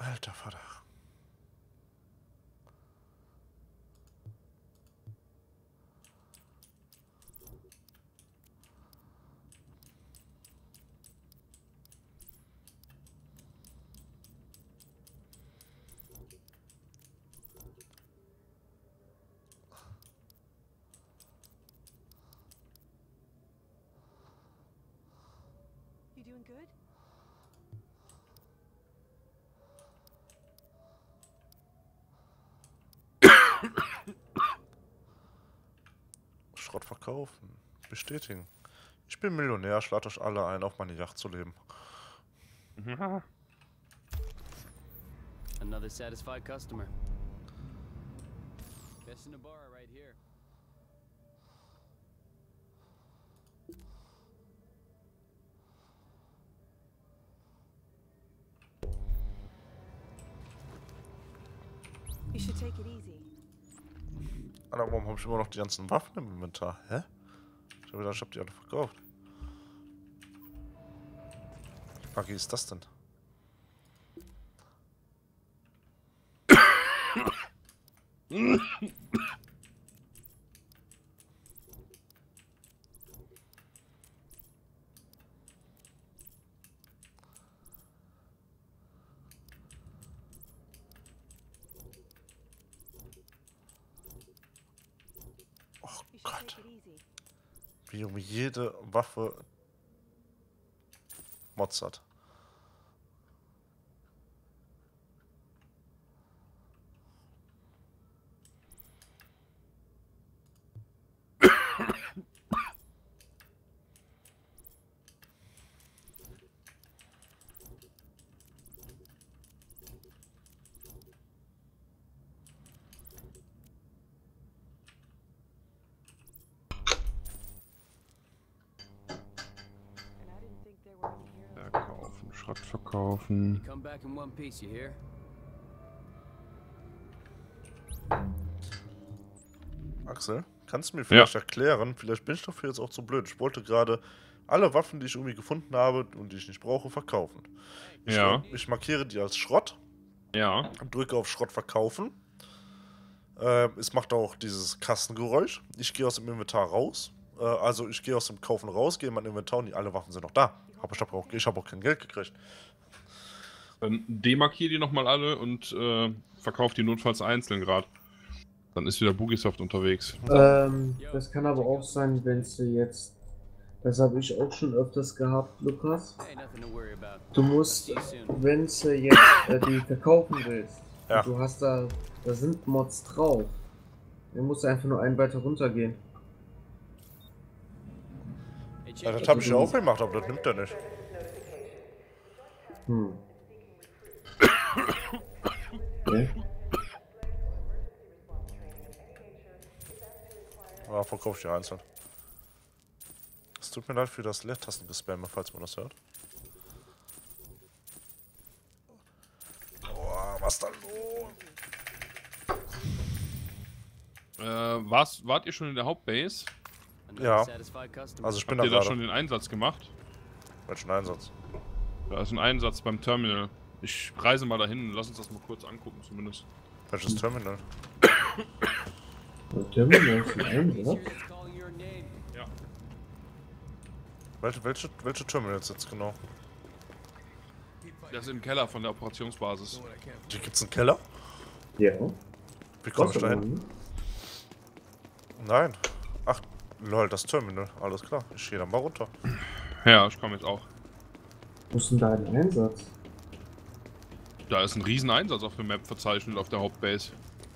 Alter Vater. You doing good? Schrott verkaufen. Bestätigen. Ich bin Millionär, ich lade euch alle ein, auf meine Yacht zu leben. Another satisfied customer. Best in the bar right here. You should take it easy. Alter, warum habe ich immer noch die ganzen Waffen im Inventar? Hä? Ich habe gedacht, ich habe die alle verkauft. Wie buggy ist das denn? Oh You should Gott. take it easy. Wie um jede Waffe Mods hat. And I didn't think there were any heroes. Verkaufen, Schrott verkaufen. Come back in one piece, you hear? Axel, kannst du mir vielleicht erklären, vielleicht bin ich dafür jetzt auch zu blöd. Ich wollte gerade alle Waffen, die ich irgendwie gefunden habe und die ich nicht brauche, verkaufen. Ich markiere die als Schrott. Ja. Drücke auf Schrott verkaufen. Es macht auch dieses Kastengeräusch. Ich gehe aus dem Inventar raus. Also ich gehe aus dem Kaufen raus, gehe in mein Inventar und alle Waffen sind noch da. Aber ich habe auch kein Geld gekriegt. Dann demarkier die nochmal alle und verkauf die notfalls einzeln gerade. Dann ist wieder Bugisoft unterwegs. Das kann aber auch sein, wenn sie jetzt. Das habe ich auch schon öfters gehabt, Lukas. Hey, nothing to worry about. Du musst, See you soon. wenn sie jetzt die verkaufen willst, Ja. und du hast da sind Mods drauf, dann musst du einfach nur einen weiter runtergehen. Hey, Ja, chick, das habe ich ja auch gemacht, aber das nimmt er nicht. Okay. Ja, verkaufe ich die einzeln. Es tut mir leid für das Leertasten-Gespamme, falls man das hört. Boah, was da los? Wart ihr schon in der Hauptbase? another Ja. satisfied customer. Also ich bin Habt da ihr da gerade. schon den Einsatz gemacht? Welchen Einsatz? Da ist ein Einsatz beim Terminal. Ich reise mal dahin und lass uns das mal kurz angucken zumindest. Welches Terminal? Der Terminal ist ein Einsatz. It's calling your name. Ja. Welche Terminals jetzt genau? Das ist im Keller von der Operationsbasis. Hier gibt's einen Keller? Ja. Wie komme ich da hin? Wassermann. Nein. Ach, lol, das Terminal. Alles klar. Ich gehe da mal runter. Ja, ich komme jetzt auch. Wo ist denn da ein Einsatz? Da ist ein riesen Einsatz auf der Map verzeichnet auf der Hauptbase.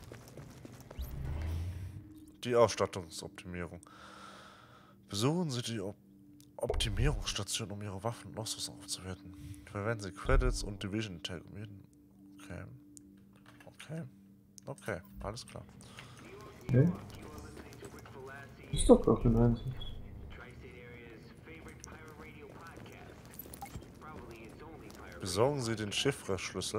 Die Ausstattungsoptimierung. Besuchen Sie die Optimierungsstation, um Ihre Waffen und Ausrüstung aufzuwerten. Verwenden Sie Credits und Division Tag. Okay. Okay. Okay, alles klar. Okay. Ist doch gar kein Einsatz. Besorgen Sie den Chiffre-Schlüssel.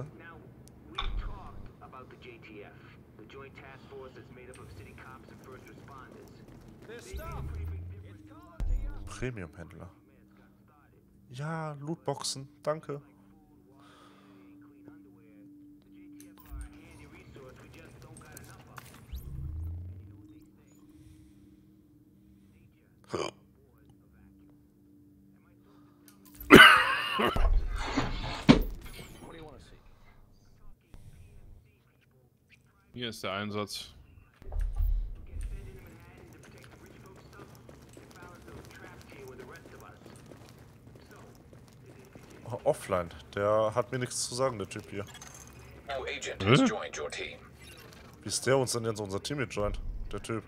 Premium-Händler. Ja, Lootboxen, danke. What do you want to see? Hier ist der Einsatz. Oh, offline. Der hat mir nichts zu sagen, der Typ hier. New agent has joined your team. Wie ist der uns denn jetzt unser Team gejoint? Der Typ.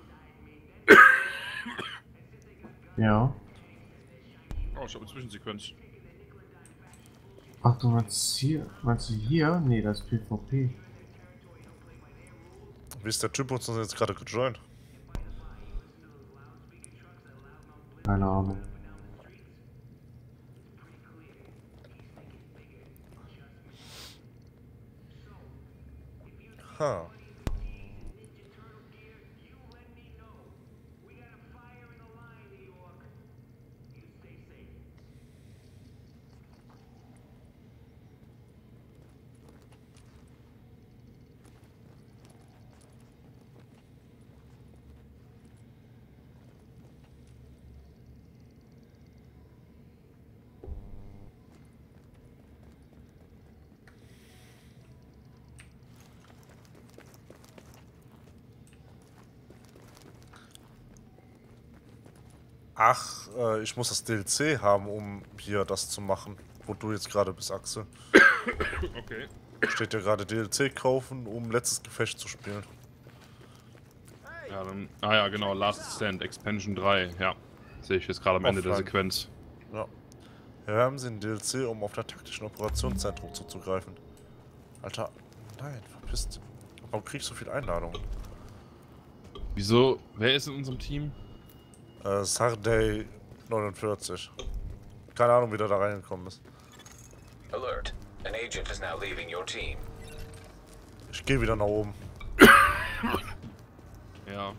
Ja. Oh, ich habe eine Zwischensequenz. Ach, du meinst hier? Meinst du hier? Nee, das ist PvP. Wie ist der Typ uns denn jetzt gerade gejoint? Keine Ahnung. Ha. Ach, ich muss das DLC haben, um hier das zu machen, wo du jetzt gerade bist, Axel. Okay. Steht ja gerade DLC kaufen, um letztes Gefecht zu spielen. Ja, dann. Ah ja, genau. Last Stand, Expansion 3. Ja. Sehe ich jetzt gerade am Ende der Offline. Sequenz. Ja. Hier haben sie ein DLC, um auf der taktischen Operationszentrum zuzugreifen. Alter, nein, verpisst. Warum krieg ich so viel Einladungen? Wieso? Wer ist in unserem Team? Sardey 49. Keine Ahnung, wie der da reingekommen ist. Alert. An agent is now leaving your team. Ich gehe wieder nach oben. Ja.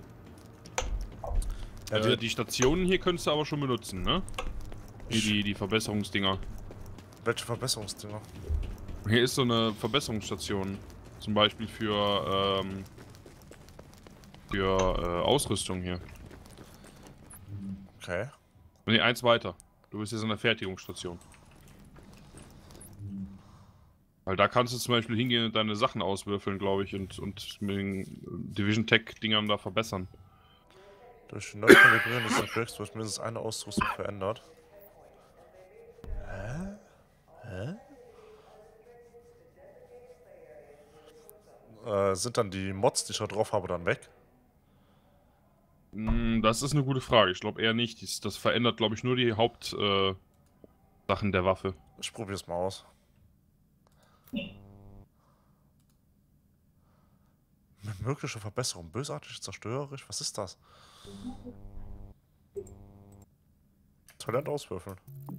Ja, Die Stationen hier könntest du aber schon benutzen, ne? Hier die Verbesserungsdinger. welche Verbesserungsdinger? Hier ist so eine Verbesserungsstation. Zum Beispiel für Ausrüstung hier. Okay. Ne, eins weiter. Du bist jetzt in der Fertigungsstation. Weil da kannst du zum Beispiel hingehen und deine Sachen auswürfeln, glaube ich, und mit den Division Tech-Dingern da verbessern. Durch die Neukalibrierung des Objekts wird mindestens eine Ausrüstung verändert. Sind dann die Mods, die ich da drauf habe, dann weg? Das ist eine gute Frage. Ich glaube eher nicht. Das verändert, glaube ich, nur die Hauptsachen der Waffe. Ich probiere es mal aus. Mögliche Verbesserung. Bösartig, zerstörerisch. Was ist das? Talent auswürfeln.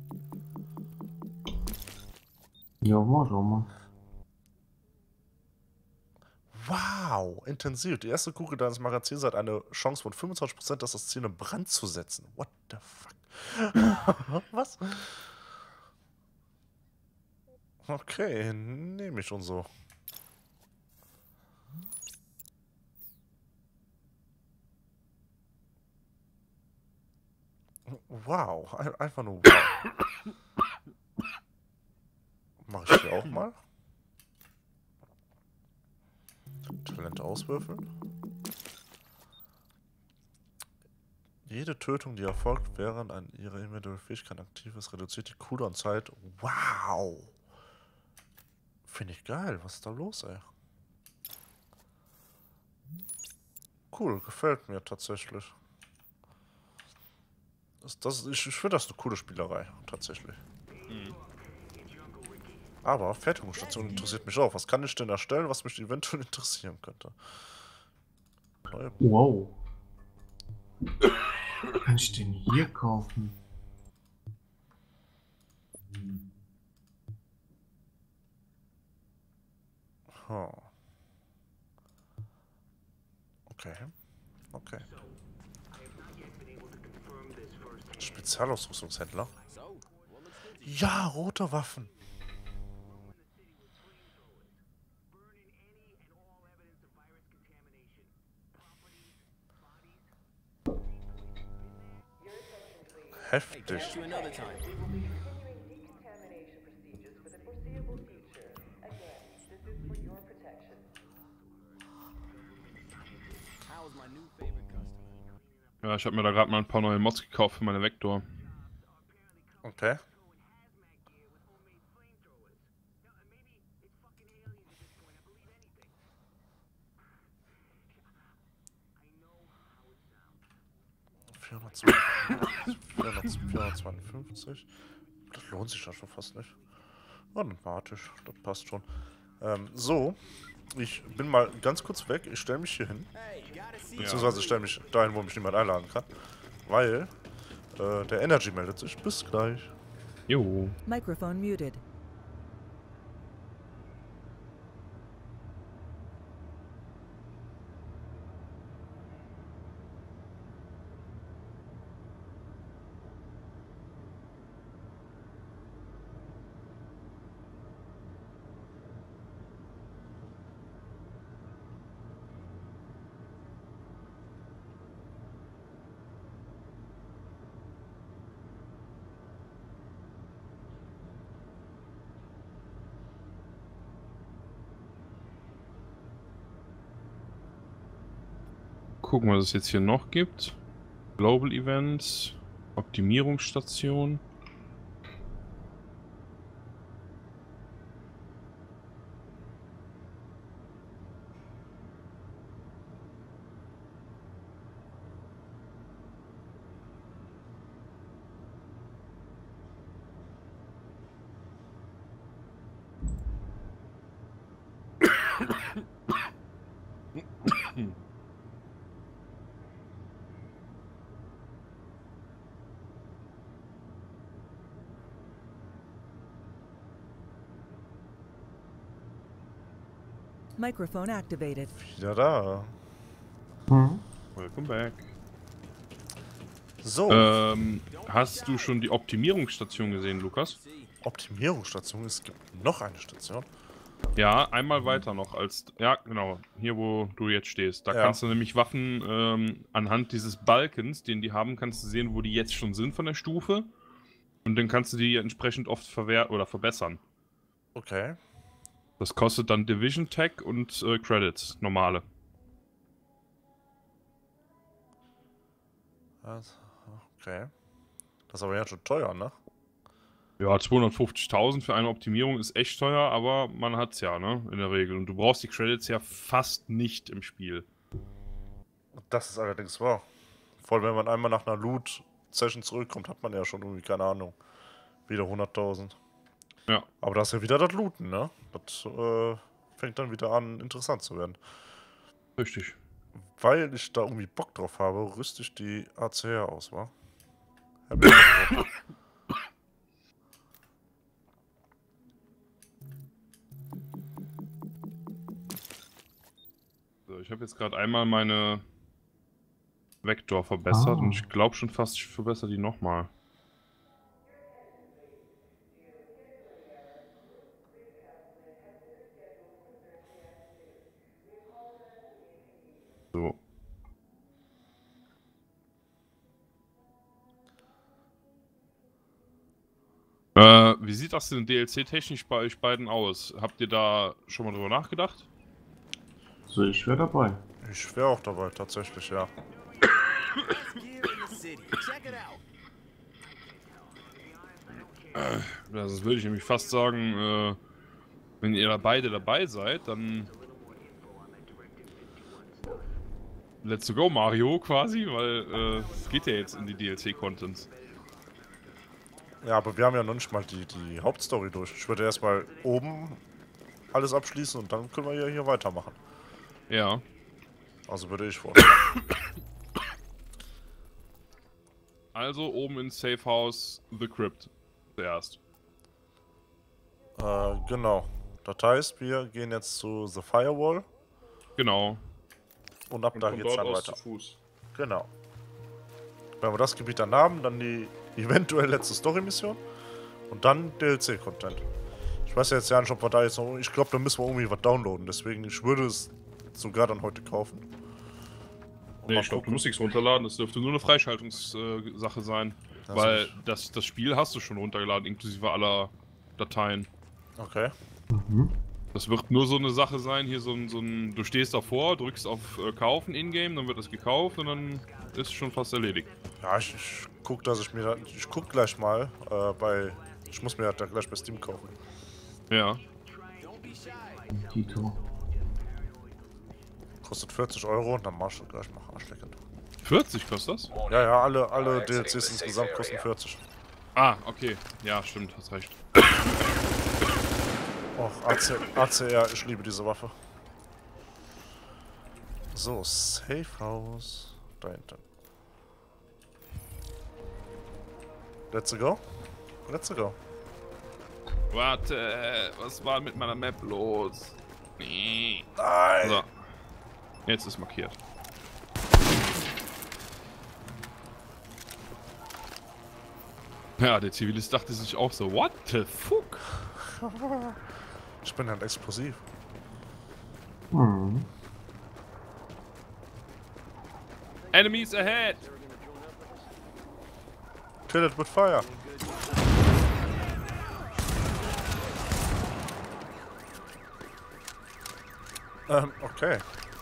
Ja, mal, schau mal. Wow, intensiv. Die erste Kugel deines Magazins hat eine Chance von 25%, das Ziel in Brand zu setzen. What the fuck? Was? Okay, nehme ich schon so. Wow, einfach nur wow. Mach ich hier auch mal. Talent auswürfeln. Jede Tötung, die erfolgt, während an ihrer individuellen Fähigkeit aktiv ist, reduziert die Cooldown-Zeit. Wow! Finde ich geil. Was ist da los, ey? Cool, gefällt mir tatsächlich. Ich finde das eine coole Spielerei, tatsächlich. Aber Fertigungsstation interessiert mich auch. Was kann ich denn erstellen, was mich eventuell interessieren könnte? Wow. Was kann ich denn hier kaufen? Huh. Okay. Okay. Spezialausrüstungshändler. Ja, rote Waffen. Heftig. Catch you another time. Ja, ich habe mir da gerade mal ein paar neue Mods gekauft für meine Vector. Okay. ...452. Das lohnt sich ja schon fast nicht. Na, dann warte ich. Das passt schon. So. Ich bin mal ganz kurz weg. Ich stelle mich hier hin. Beziehungsweise stelle mich dahin, wo mich niemand einladen kann. Weil der Energy meldet sich. Bis gleich. Jo. Microphone muted. Gucken, was es jetzt hier noch gibt. Global Events, Optimierungsstation. Microphone activated. Wieder da. Welcome back. So. Hast du schon die Optimierungsstation gesehen, Lukas? Optimierungsstation. Es gibt noch eine Station. Ja, einmal weiter noch als... Ja, genau. Hier, wo du jetzt stehst. Da Ja. kannst du nämlich Waffen anhand dieses Balkens, den die haben, kannst du sehen, wo die jetzt schon sind von der Stufe. Und dann kannst du die entsprechend oft verbessern. Okay. Das kostet dann Division Tech und Credits, normale. Okay. Das ist aber ja schon teuer, ne? Ja, 250.000 für eine Optimierung ist echt teuer, aber man hat's ja, ne? In der Regel. Und du brauchst die Credits ja fast nicht im Spiel. Das ist allerdings wahr. Vor allem, wenn man einmal nach einer Loot-Session zurückkommt, hat man ja schon irgendwie, keine Ahnung, wieder 100.000. Ja. Aber da ist ja wieder das Looten, ne? Das fängt dann wieder an, interessant zu werden. Richtig. Weil ich da irgendwie Bock drauf habe, rüste ich die ACR aus, wa? So, ich habe jetzt gerade einmal meine Vector verbessert und ich glaube schon fast, ich verbessere die nochmal. So. Wie sieht das denn DLC-technisch bei euch beiden aus? Habt ihr da schon mal drüber nachgedacht? So, ich wäre dabei. Ich wäre auch dabei, tatsächlich, ja. Ja, das würde ich nämlich fast sagen, wenn ihr da beide dabei seid, dann let's go Mario quasi, weil es geht ja jetzt in die DLC-Contents. Ja, aber wir haben ja noch nicht mal die Hauptstory durch. Ich würde erstmal oben alles abschließen und dann können wir ja hier weitermachen. Ja. Also würde ich vorschlagen. Also oben ins Safe House The Crypt zuerst. Genau. Das heißt, wir gehen jetzt zu The Firewall Genau. und ab Und da von geht's dort dann aus weiter. zu Fuß. Genau. Wenn wir das Gebiet dann haben, dann die eventuell letzte Story-Mission und dann DLC-Content. Ich weiß ja jetzt ja nicht, ob wir da jetzt noch... Ich glaube, da müssen wir irgendwie was downloaden, deswegen ich würde es sogar dann heute kaufen. Und Nee, mal ich glaube, du gucken. musst nichts runterladen, das dürfte nur eine Freischaltungssache sein. Also Weil das Spiel hast du schon runtergeladen, inklusive aller Dateien. Okay. Das wird nur so eine Sache sein, hier so ein du stehst davor, drückst auf Kaufen in-game, dann wird das gekauft und dann ist schon fast erledigt. Ja, ich guck, dass ich mir da, ich guck gleich mal ich muss mir da gleich bei Steam kaufen. Ja. Tito. Kostet 40 Euro und dann machst du gleich mal Arschlecken. 40 kostet das? Ja, ja, alle DLCs insgesamt kosten 40. Ah, okay. Ja, stimmt, hast recht. Och, ACR, ich liebe diese Waffe. So, Safe House. Da hinten. Let's go. Let's go. Warte, was war mit meiner Map los? Nee. Nein! So. Jetzt ist markiert. Ja, der Zivilist dachte sich auch so, what the fuck? Ich bin halt explosiv. Hm. Enemies ahead! Kill it with fire. Okay.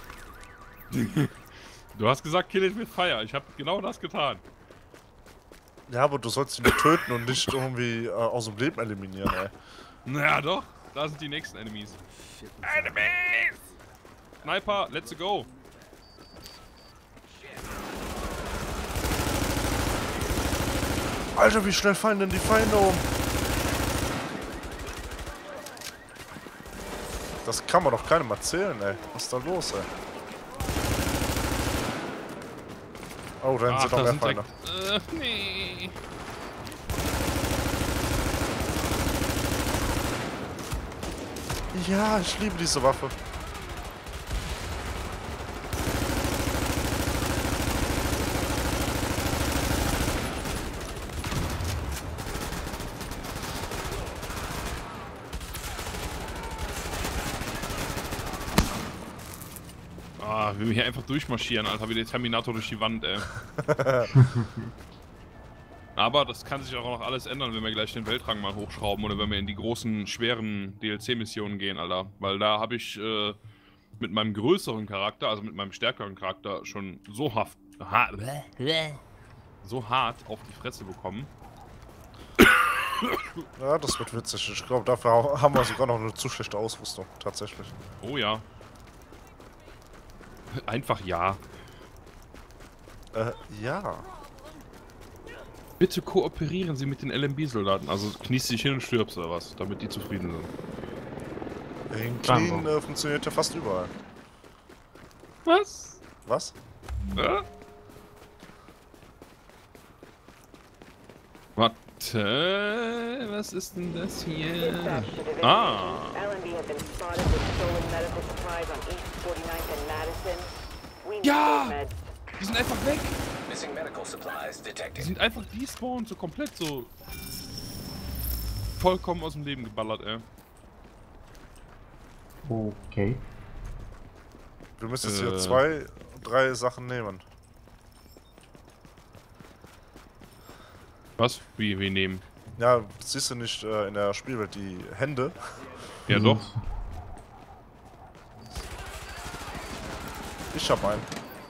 Du hast gesagt, kill it with fire. Ich habe genau das getan. Ja, aber du sollst ihn nur töten und nicht irgendwie aus dem Leben eliminieren, ey. Naja, doch. Da sind die nächsten Enemies. Enemies! Sniper, let's go. Alter, wie schnell fallen denn die Feinde um? Das kann man doch keinem erzählen, ey. Was ist da los, ey? Oh, da sind noch mehr Feinde. Nee. Ja, ich liebe diese Waffe. Ah, wir hier einfach durchmarschieren, Alter, wie der Terminator durch die Wand, ey. Aber das kann sich auch noch alles ändern, wenn wir gleich den Weltrang mal hochschrauben oder wenn wir in die großen, schweren DLC-Missionen gehen, Alter. Weil da habe ich mit meinem größeren Charakter, also mit meinem stärkeren Charakter, schon so hart auf die Fresse bekommen. Ja, das wird witzig. Ich glaube, dafür haben wir sogar noch eine zu schlechte Ausrüstung, tatsächlich. Oh ja. Einfach ja. Ja. Bitte kooperieren Sie mit den LMB-Soldaten. Also kniest dich hin und stirbst oder was, damit die zufrieden sind. In Clean funktioniert ja fast überall. Was? Was? Warte, was ist denn das hier? Ah. Ja! Die sind einfach weg! Missing medical supplies Die detected. sind einfach despawned, so komplett so vollkommen aus dem Leben geballert, ey. Okay. Wir müssen jetzt hier 2, 3 Sachen nehmen. Was? Wie nehmen? Ja, siehst du nicht in der Spielwelt die Hände? Ja doch. Ich hab einen.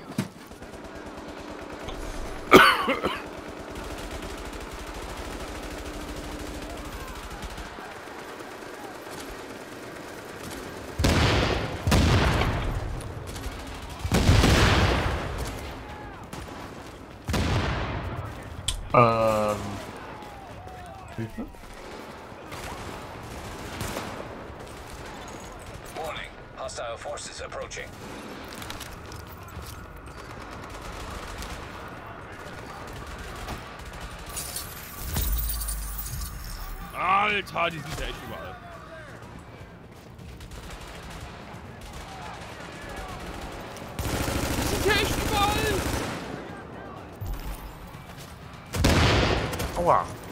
Hilfe? Warning. Hostile forces approaching. Alter, die sind ja echt überall. Die sind ja echt überall! Aua!